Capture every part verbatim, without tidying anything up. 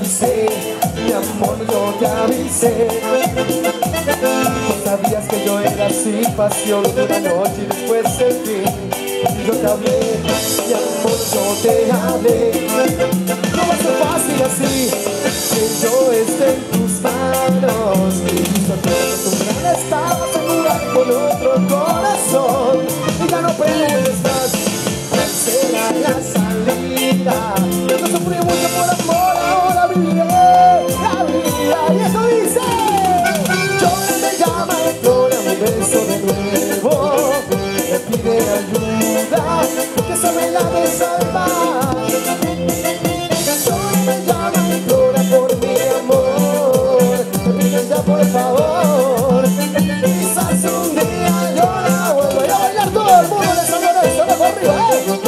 avisé, mi amor, yo te avisé. No sabías que yo era así, pasión de una noche y después el fin. Yo te hablé, mi amor, yo te hablé. No va a ser fácil así, que yo esté en tus manos. Y yo te acostumbrada estaba a jugar con otro corazón. Y ya no preguntes más, ¿cuál será la salida? Yo sufrí mucho por amor, ahora viviré la vida. Y eso dice, llora, me llama, implora un beso de nuevo. Me pide ayuda, que se me la de salvar. Llora, me llama, implora por mi amor. Me pide ya por favor. Quizás un día yo la vuelvo a bailar todo el mundo. Les hablo de esto, de por arriba, ¿eh?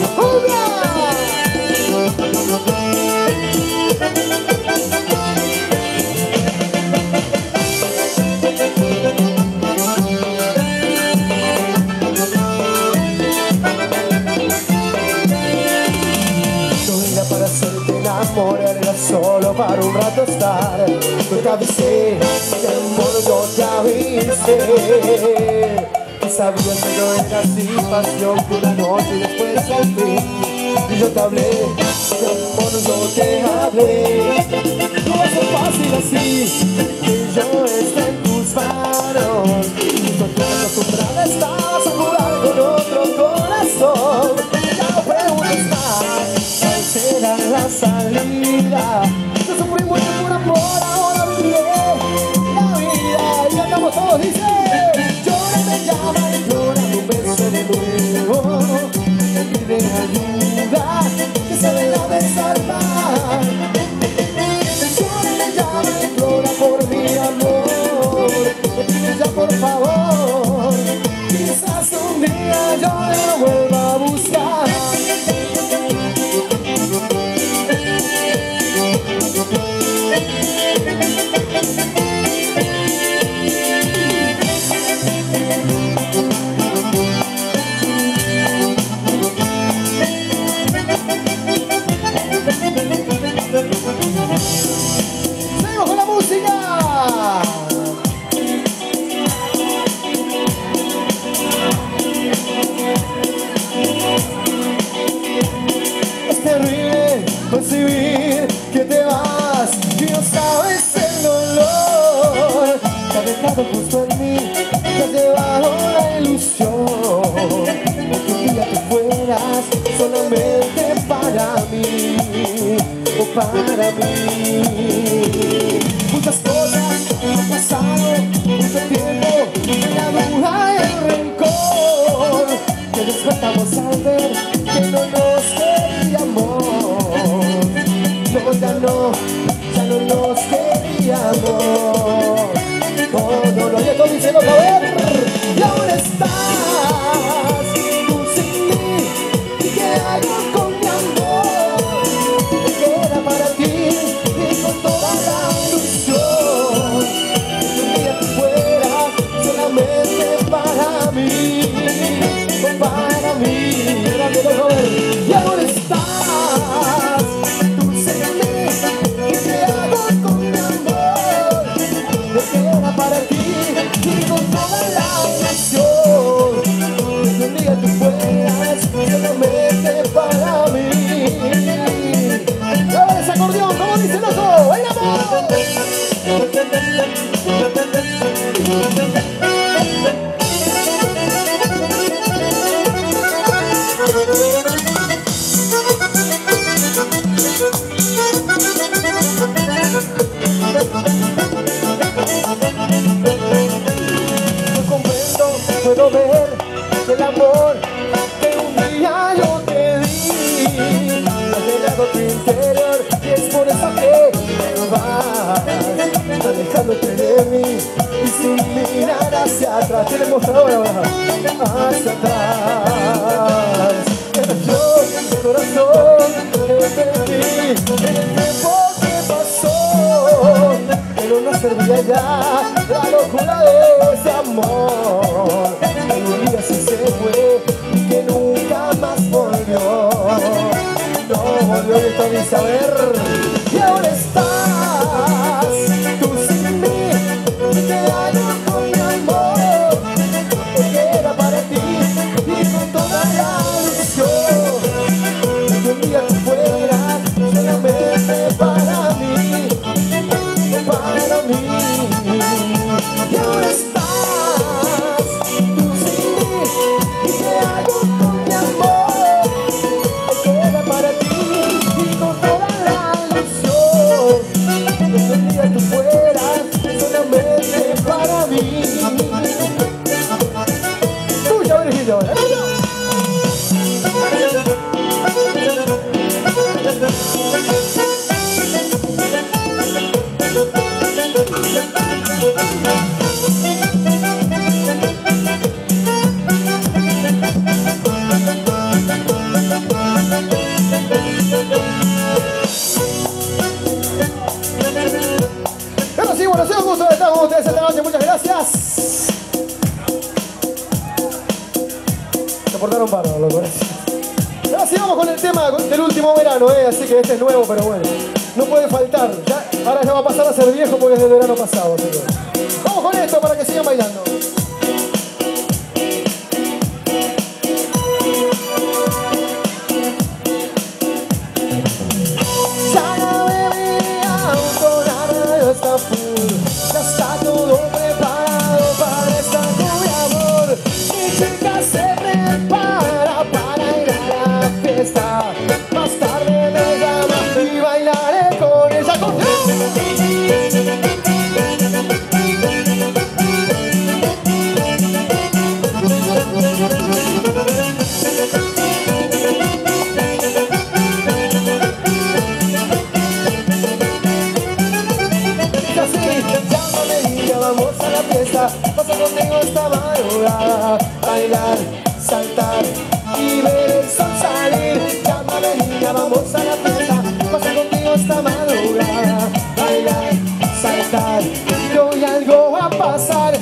Enamorar era solo para un rato estar. Yo te avisé, mi amor, yo te avisé. Y sabías que yo era así, pasión por una noche y después al fin. Y yo te hablé, mi amor, yo te hablé. No va a ser fácil así, que yo esté en tus manos. Y yo te acostumbrada estabas a jugar con otro corazón. Ya no preguntes más, ¿cuál será la salida? Yo sufrí mucho por amor, ahora viviré la vida. Y cantamos todos, dice, llora, me llama, implora un beso de nuevo. Me pide ayuda, que se me la de salvar. Llora, me llama, implora por mi amor. Me pide ya por favor. Quizás un día yo la vuelva a buscar. ¡Seguimos con la música! Es terrible percibir que te vas y no sabes el dolor. Te has dejado justo en mí, te has llevado la ilusión de que un día tú fueras solamente para mí, o para mí. Muchas cosas han pasado, mucho tiempo, la duda y el rencor, que despertamos al ver que no nos queríamos. No, ya no, ya no nos queríamos. Oh, no, no, ya todo diciendo que a ver. Y ahora estás tú sin mí, ¿y qué hago con mi amor? Me queda para ti y con toda la ilusión que un día tú fueras solamente para mí, para mí. Y ahora estás tú sin mí, ¿y qué hago con mi amor? Me queda para ti y con toda la ilusión que un día tú fueras solamente para mí. ¡Ahora ese acordeón! ¿Cómo dice el otro? ¡Bailamos! No comprendo, puedo ver el amor que un día yo te di ha llenado tu interior y es por eso que te vas alejándote de mí y sin mirar hacia atrás. Tiene el mostrador ahora, hacia atrás. Yo, mi corazón, te perdí en el tiempo que pasó, pero no servía ya la locura de ese amor. Que un día sí se fue y que nunca más volvió. No volvió, y esto dice, a ver. y ahora estás tú sin mí. Y te hago con mi amor, porque era para ti y con toda la ilusión. Que un día tú fueras solamente para mí, para mí. Y ahora estás tú sin mí y te hago con mi amor, que era para ti y con toda la ilusión. Que un día tú fueras solamente para mí. Tuya, Virgilio, ahora. Bueno, sí, bueno, sí, un gusto de estar con ustedes esta noche, muchas gracias. Se portaron bárbaros, loco. Ahora sí vamos con el tema del último verano, ¿eh? Así que este es nuevo, pero bueno, no puede faltar. Ya, ahora ya va a pasar a ser viejo porque es del verano pasado, señor. Vamos con esto para que sigan bailando. Ya no bebí auto, nada, está full. Ya está todo preparado para estar con mi amor. Mi chica se prepara para ir a la fiesta. Más tarde me llama y bailaré con ella. Con vamos a la fiesta, pasa conmigo esta madrugada. Bailar, saltar y ver el sol salir. Llámame niña, vamos a la fiesta, pasa conmigo esta madrugada. Bailar, saltar y hoy algo va a pasar.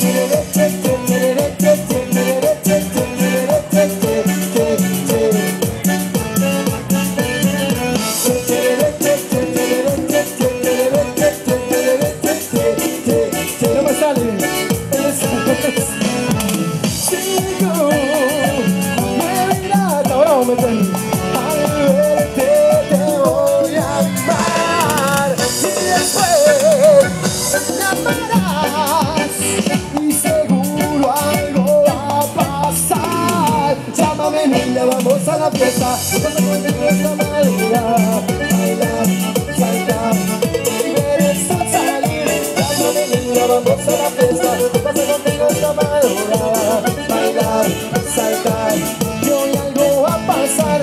Vamos a la fiesta, pasa conmigo esta madrugada. Bailar, saltar y ver el sol salir. Llámame niña, vamos a la fiesta, pasa conmigo esta madrugada. Bailar, saltar y hoy algo va a pasar.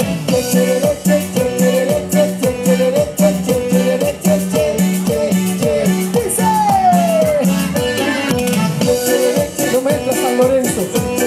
No me entras San Lorenzo.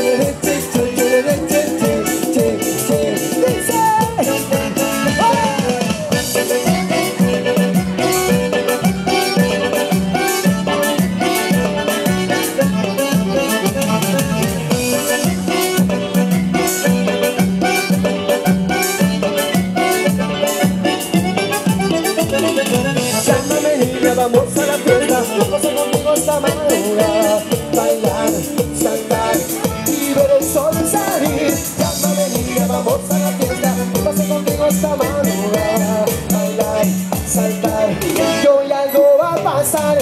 Vamos a la fiesta, pasa conmigo esta madrugada. Bailar, saltar y ver el sol salir. Llámame niña, vamos a la fiesta, pasa conmigo esta madrugada. Bailar, saltar y hoy algo va a pasar.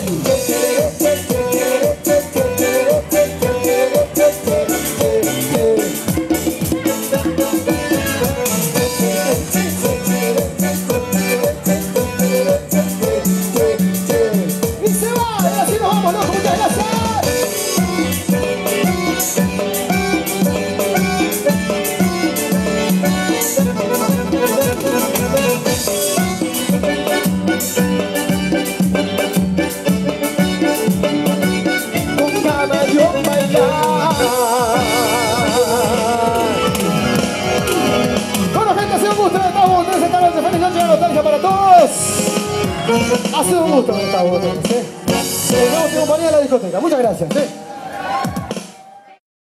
Ha sido un gusto estar con ustedes, ¿eh? Nos vemos mañana en la discoteca. Muchas gracias, ¿eh?